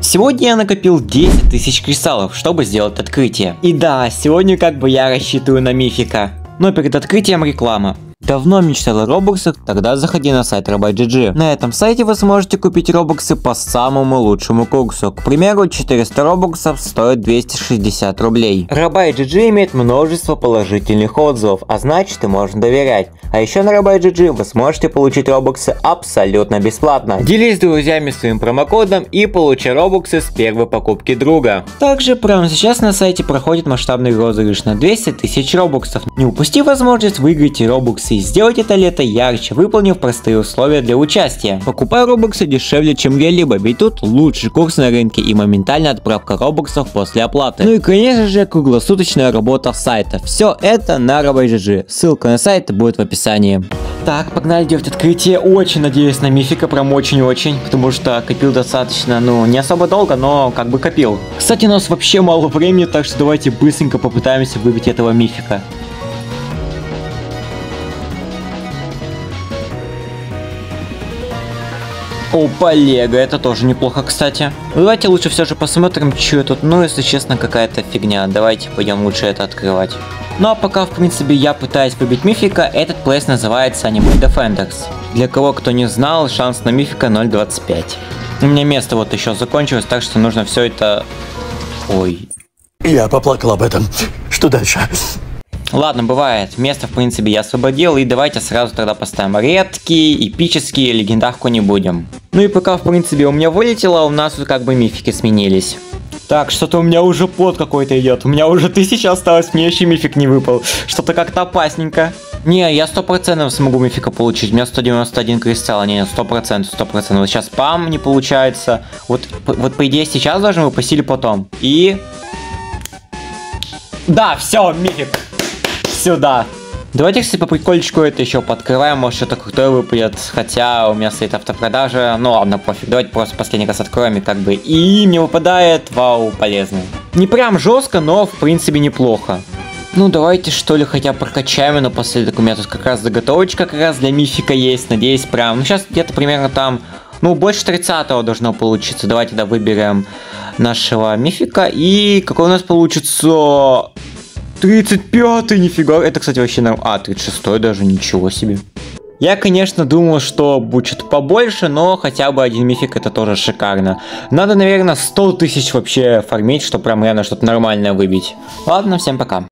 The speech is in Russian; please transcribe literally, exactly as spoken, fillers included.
Сегодня я накопил десять тысяч кристаллов, чтобы сделать открытие. И да, сегодня как бы я рассчитываю на мифика. Но перед открытием реклама. Давно мечтал о робоксах? Тогда заходи на сайт Робай.джи джи. На этом сайте вы сможете купить робоксы по самому лучшему курсу. К примеру, четыреста робоксов стоят двести шестьдесят рублей. Робай.джи джи имеет множество положительных отзывов, а значит и можно доверять. А еще на Робай.джи джи вы сможете получить робоксы абсолютно бесплатно. Делись с друзьями своим промокодом и получи робоксы с первой покупки друга. Также прямо сейчас на сайте проходит масштабный розыгрыш на двести тысяч робоксов. Не упусти возможность выиграть робоксы и сделать это лето ярче, выполнив простые условия для участия. Покупай робоксы дешевле, чем где-либо, ведь тут лучший курс на рынке и моментальная отправка робоксов после оплаты. Ну и конечно же круглосуточная работа сайта. Все это на Робай.джи джи. Ссылка на сайт будет в описании. Так, погнали делать открытие. Очень надеюсь на мифика, прям очень-очень, потому что копил достаточно, ну, не особо долго, но как бы копил. Кстати, у нас вообще мало времени, так что давайте быстренько попытаемся выбить этого мифика. Опа, Лего, это тоже неплохо, кстати. Давайте лучше все же посмотрим, что тут. Ну, если честно, какая-то фигня. Давайте пойдем лучше это открывать. Ну а пока, в принципе, я пытаюсь выбить мифика, этот плейс называется Animal Defenders. Для кого, кто не знал, шанс на мифика ноль двадцать пять. У меня место вот еще закончилось, так что нужно все это... Ой. Я поплакал об этом. Что дальше? Ладно, бывает. Место, в принципе, я освободил. И давайте сразу тогда поставим редкие, эпические, легендарку не будем. Ну и пока, в принципе, у меня вылетело, у нас тут как бы мифики сменились. Так, что-то у меня уже пот какой-то идет. У меня уже тысяча осталось, мне еще мифик не выпал. Что-то как-то опасненько. Не, я сто процентов смогу мифика получить. У меня сто девяносто один кристалл. Не, сто процентов, сто процентов. Вот сейчас пам, не получается. Вот, вот по идее сейчас должен выпасть или потом. И... Да, все, мифик. Сюда. Давайте, кстати, по прикольчику это еще подкрываем, может что-то крутое выпадет, хотя у меня стоит автопродажа, ну ладно, пофиг, давайте просто последний раз откроем и как бы, и мне выпадает, вау, полезно. Не прям жестко, но в принципе неплохо. Ну давайте что ли хотя бы прокачаем, но последок у меня тут как раз заготовочка как раз для мифика есть, надеюсь прям, ну сейчас где-то примерно там, ну больше тридцатого должно получиться, давайте тогда выберем нашего мифика, и какой у нас получится... тридцать пятый, нифига. Это, кстати, вообще нормально. А, тридцать шестой даже, ничего себе. Я, конечно, думал, что будет что-то побольше, но хотя бы один мифик это тоже шикарно. Надо, наверное, сто тысяч вообще фармить, чтобы прям реально что-то нормальное выбить. Ладно, всем пока.